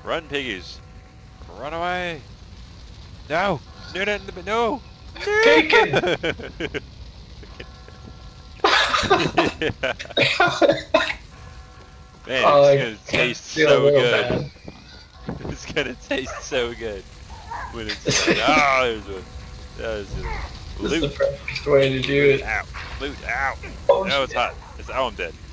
Run, piggies. Run away. No. No, no, no. No. Bacon! Man, Oh, it's I gonna kinda taste feel a so little good. bad. It's gonna taste so good when it's like, oh, there's one. That was just This is the loot. perfect way to do it. Ow. Loot. Ow. Oh, No, it's shit. hot. Oh, I'm dead.